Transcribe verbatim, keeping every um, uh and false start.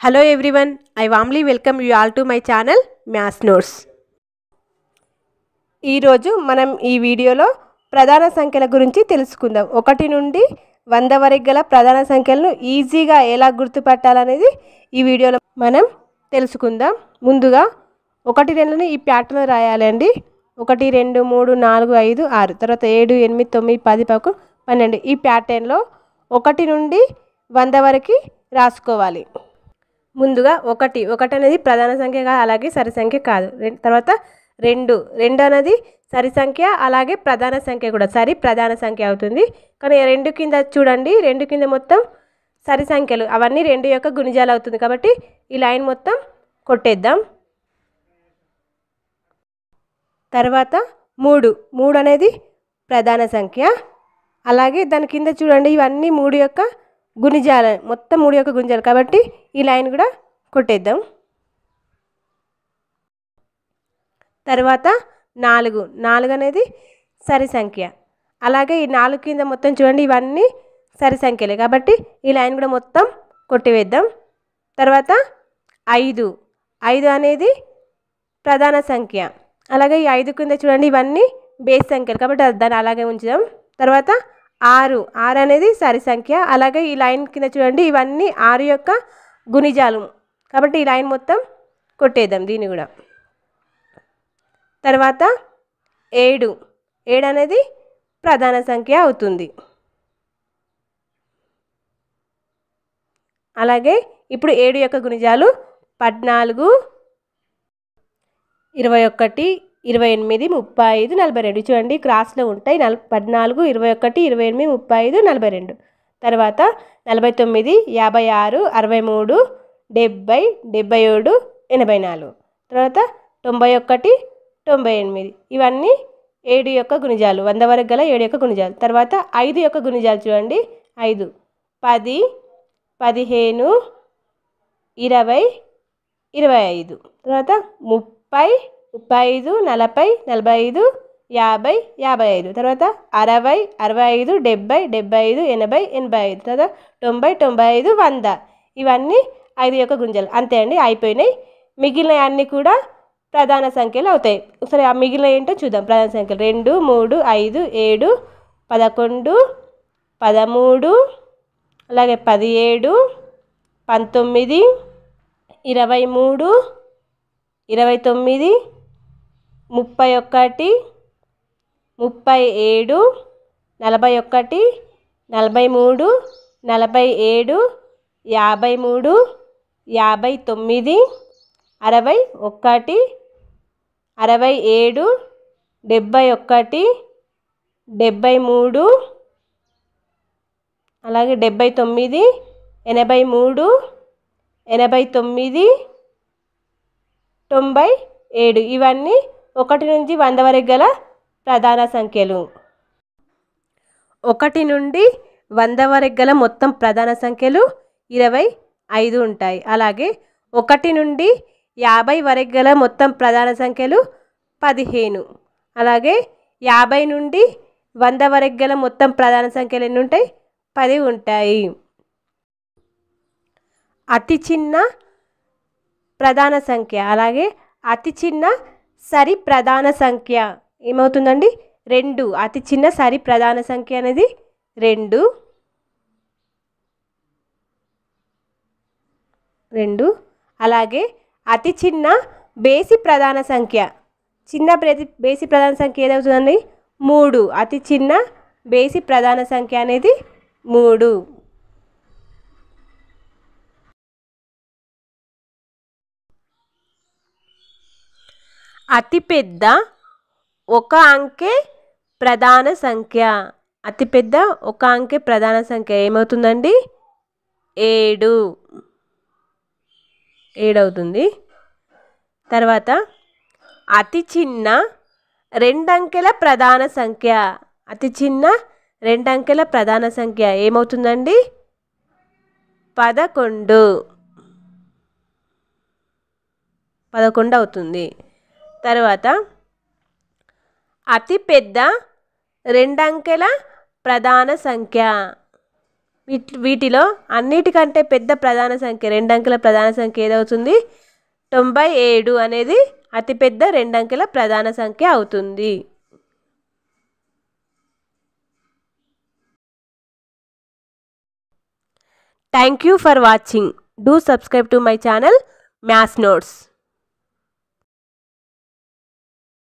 Hello everyone, I warmly welcome you all to my channel Maths Notes. ఈ రోజు మనం ఈ వీడియోలో ప్రధాన సంఖ్యల గురించి తెలుసుకుందాం. ఒకటి నుండి వంద వరకు గల ప్రధాన సంఖ్యలను ఈజీగా ఎలా గుర్తుపట్టాలనేది ఈ వీడియోలో మనం తెలుసుకుందాం. ముందుగా ఒకటి రెండుని ఈ ప్యాటర్న్ రాయాలండి. ఒకటి రెండు మూడు నాలుగు ఐదు ఆరు తర్వాత ఏడు ఎనిమిది తొమ్మిది పది పదకొండు పన్నెండు ఈ ప్యాటర్న్లో ఒకటి నుండి వంద వరకు రాసుకోవాలి. ముందుగా ఒకటి ఒకటి అనేది ప్రధాన సంఖ్య కాదు, అలాగే సరి సంఖ్య కాదు. తర్వాత రెండు రెండు అనేది సరి సంఖ్య అలాగే ప్రధాన సంఖ్య కూడా, సరి ప్రధాన సంఖ్య అవుతుంది. కానీ రెండు కింద చూడండి, రెండు కింద మొత్తం సరి సంఖ్యలు, అవన్నీ రెండు యొక్క గుణిజాలు అవుతుంది. కాబట్టి ఈ లైన్ మొత్తం కొట్టేద్దాం. తర్వాత మూడు మూడు అనేది ప్రధాన సంఖ్య, అలాగే దాని కింద చూడండి ఇవన్నీ మూడు యొక్క గుణిజాలు, మొత్తం మూడు యొక్క గుణిజాలు కాబట్టి ఈ లైన్ కూడా కొట్టేద్దాం. తర్వాత నాలుగు నాలుగు అనేది సరి సంఖ్య, అలాగే ఈ నాలుగు కింద మొత్తం చూడండి ఇవన్నీ సరి సంఖ్యలే కాబట్టి ఈ లైన్ కూడా మొత్తం కొట్టివేద్దాం. తర్వాత ఐదు ఐదు అనేది ప్రధాన సంఖ్య, అలాగే ఈ ఐదు కింద చూడండి ఇవన్నీ బేస్ సంఖ్యలు కాబట్టి దాన్ని అలాగే ఉంచుదాం. తర్వాత ఆరు ఆరు అనేది సరి సంఖ్య, అలాగే ఈ లైన్ కింద చూడండి ఇవన్నీ ఆరు యొక్క గుణిజాలు కాబట్టి ఈ లైన్ మొత్తం కొట్టేద్దాం దీన్ని కూడా. తర్వాత ఏడు ఏడు అనేది ప్రధాన సంఖ్య అవుతుంది. అలాగే ఇప్పుడు ఏడు యొక్క గుణిజాలు పద్నాలుగు ఇరవై ఒకటి ఇరవై ఎనిమిది ముప్పై ఐదు నలభై రెండు చూడండి క్రాస్లో ఉంటాయి. నల్ పద్నాలుగు ఇరవై ఒకటి ఇరవై ఎనిమిది ముప్పై ఐదు నలభై రెండు తర్వాత నలభై తొమ్మిది యాభై ఆరు అరవై మూడు డెబ్బై డెబ్బై ఏడు ఎనభై నాలుగు తర్వాత తొంభై ఒకటి తొంభై ఎనిమిది ఇవన్నీ ఏడు యొక్క గుణిజాలు, వంద వరకు గల ఏడు యొక్క గుణిజాలు. తర్వాత ఐదు యొక్క గుణిజాలు చూడండి, ఐదు పది పదిహేను ఇరవై ఇరవై ఐదు తర్వాత ముప్పై ముప్పై ఐదు నలభై నలభై ఐదు యాభై యాభై ఐదు తర్వాత అరవై అరవై ఐదు డెబ్బై డెబ్బై ఐదు ఎనభై ఎనభై ఐదు తర్వాత తొంభై తొంభై ఐదు వంద ఇవన్నీ ఐదు యొక్క గుణిజాలు. అంతే అండి, అయిపోయినాయి. మిగిలిన అన్నీ కూడా ప్రధాన సంఖ్యలు అవుతాయి. ఒకసారి ఆ మిగిలిన ఏంటో చూద్దాం. ప్రధాన సంఖ్యలు రెండు మూడు ఐదు ఏడు పదకొండు పదమూడు అలాగే పదిహేడు పంతొమ్మిది ఇరవై మూడు ఇరవై తొమ్మిది ముప్పై ఒకటి ముప్పై ఏడు నలభై ఒకటి నలభై మూడు నలభై ఏడు యాభై మూడు యాభై తొమ్మిది అరవై ఒకటి అరవై ఏడు డెబ్బై ఒకటి డెబ్బై మూడు అలాగే డెబ్బై తొమ్మిది ఎనభై మూడు ఎనభై తొమ్మిది తొంభై ఏడు ఇవన్నీ ఒకటి నుంచి వంద వరకు గల ప్రధాన సంఖ్యలు. ఒకటి నుండి వంద వరకు గల మొత్తం ప్రధాన సంఖ్యలు ఇరవై ఐదు ఉంటాయి. అలాగే ఒకటి నుండి యాభై వరకు గల మొత్తం ప్రధాన సంఖ్యలు పదిహేను, అలాగే యాభై నుండి వంద వరకు గల మొత్తం ప్రధాన సంఖ్యలు ఎన్ని ఉంటాయి? పది ఉంటాయి. అతి చిన్న ప్రధాన సంఖ్య అలాగే అతి చిన్న సరి ప్రధాన సంఖ్య ఏమవుతుందండి? రెండు. అతి చిన్న సరి ప్రధాన సంఖ్య అనేది రెండు రెండు అలాగే అతి చిన్న బేసి ప్రధాన సంఖ్య, చిన్న బేసి బేసి ప్రధాన సంఖ్య ఏదవుతుందండి? మూడు. అతి చిన్న బేసి ప్రధాన సంఖ్య అనేది మూడు. అతిపెద్ద ఒక అంకె ప్రధాన సంఖ్య, అతిపెద్ద ఒక అంకె ప్రధాన సంఖ్య ఏమవుతుందండి? ఏడు ఏడవుతుంది. తర్వాత అతి చిన్న రెండంకెల ప్రధాన సంఖ్య, అతి చిన్న రెండంకెల ప్రధాన సంఖ్య ఏమవుతుందండి? పదకొండు పదకొండు అవుతుంది. తర్వాత అతి పెద్ద రెండంకెల ప్రధాన సంఖ్య, వీటి వీటిలో అన్నిటికంటే పెద్ద ప్రధాన సంఖ్య రెండు అంకెల ప్రధాన సంఖ్య ఏదవుతుంది? తొంభై ఏడు అనేది అతిపెద్ద రెండు అంకెల ప్రధాన సంఖ్య అవుతుంది. Thank you for watching. Do subscribe to my channel Maths Notes.